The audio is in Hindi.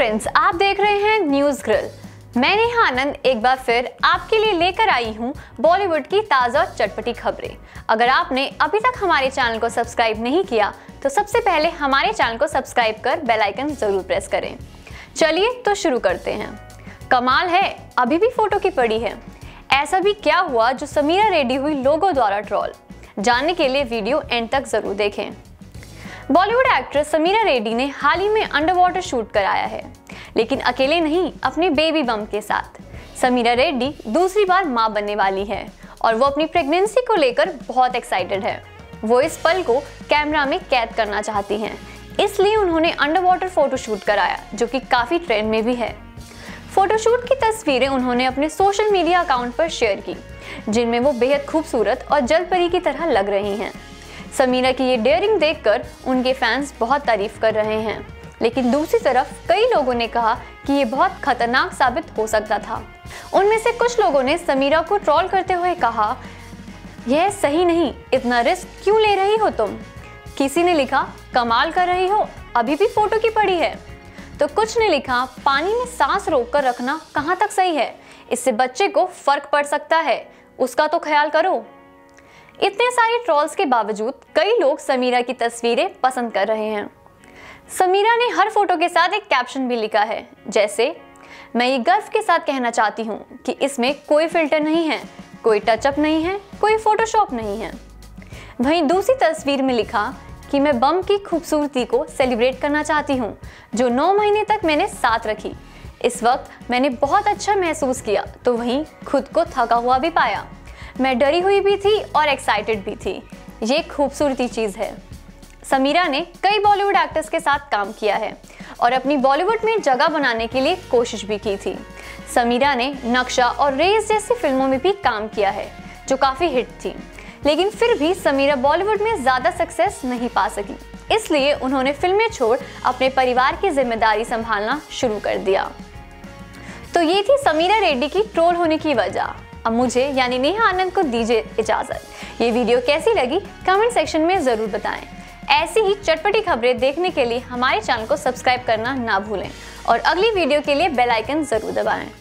फ्रेंड्स, आप देख रहे हैं न्यूज़ ग्रिल। मैं नेहा आनंद एक बार फिर आपके लिए लेकर आई हूं बॉलीवुड की ताज़ा और चटपटी खबरें। अगर आपने अभी तक हमारे चैनल को सब्सक्राइब नहीं किया तो सबसे पहले हमारे चैनल को सब्सक्राइब कर बेल आइकन जरूर प्रेस करें। चलिए तो शुरू करते हैं। कमाल है, अभी भी फोटो की पड़ी है। ऐसा भी क्या हुआ जो समीरा रेड्डी हुई लोगों द्वारा ट्रोल? जानने के लिए वीडियो एंड तक जरूर देखें। बॉलीवुड एक्ट्रेस समीरा रेड्डी ने हाल ही में अंडर वाटर शूट कराया है, लेकिन अकेले नहीं, अपने बेबी बम के साथ। समीरा रेड्डी दूसरी बार मां बनने वाली है और वो अपनी प्रेगनेंसी को लेकर बहुत एक्साइटेड है। वो इस पल को कैमरा में कैद करना चाहती हैं, इसलिए उन्होंने अंडर वाटर फोटोशूट कराया, जो कि काफी ट्रेंड में भी है। फोटोशूट की तस्वीरें उन्होंने अपने सोशल मीडिया अकाउंट पर शेयर की, जिनमें वो बेहद खूबसूरत और जलपरी की तरह लग रही हैं। समीरा की ये डेयरिंग देखकर उनके फैंस बहुत तारीफ कर रहे हैं, लेकिन दूसरी तरफ कई लोगों ने कहा कि ये बहुत खतरनाक साबित हो सकता था। उनमें से कुछ लोगों ने समीरा को ट्रोल करते हुए कहा, यह सही नहीं, इतना रिस्क क्यों ले रही हो तुम? किसी ने लिखा, कमाल कर रही हो, अभी भी फोटो की पड़ी है। तो कुछ ने लिखा, पानी में सांस रोककर रखना कहाँ तक सही है? इससे बच्चे को फर्क पड़ सकता है, उसका तो ख्याल करो। इतने सारे ट्रोल्स के बावजूद कई लोग समीरा की तस्वीरें पसंद कर रहे हैं। समीरा ने हर फोटो के साथ एक कैप्शन भी लिखा है, जैसे, मैं ये गर्व के साथ कहना चाहती हूँ कि इसमें कोई फिल्टर नहीं है, कोई टचअप नहीं है, कोई फोटोशॉप नहीं है। वहीं दूसरी तस्वीर में लिखा कि मैं बम की खूबसूरती को सेलिब्रेट करना चाहती हूँ, जो 9 महीने तक मैंने साथ रखी। इस वक्त मैंने बहुत अच्छा महसूस किया, तो वहीं खुद को थका हुआ भी पाया। मैं डरी हुई भी थी और एक्साइटेड भी थी। ये खूबसूरती चीज़ है। समीरा ने कई बॉलीवुड एक्टर्स के साथ काम किया है और अपनी बॉलीवुड में जगह बनाने के लिए कोशिश भी की थी। समीरा ने नक्शा और रेस जैसी फिल्मों में भी काम किया है, जो काफ़ी हिट थी, लेकिन फिर भी समीरा बॉलीवुड में ज़्यादा सक्सेस नहीं पा सकी। इसलिए उन्होंने फिल्में छोड़ अपने परिवार की जिम्मेदारी संभालना शुरू कर दिया। तो ये थी समीरा रेड्डी की ट्रोल होने की वजह। अब मुझे यानी नेहा आनंद को दीजिए इजाजत। ये वीडियो कैसी लगी कमेंट सेक्शन में जरूर बताएं। ऐसी ही चटपटी खबरें देखने के लिए हमारे चैनल को सब्सक्राइब करना ना भूलें और अगली वीडियो के लिए बेल आइकन जरूर दबाएं।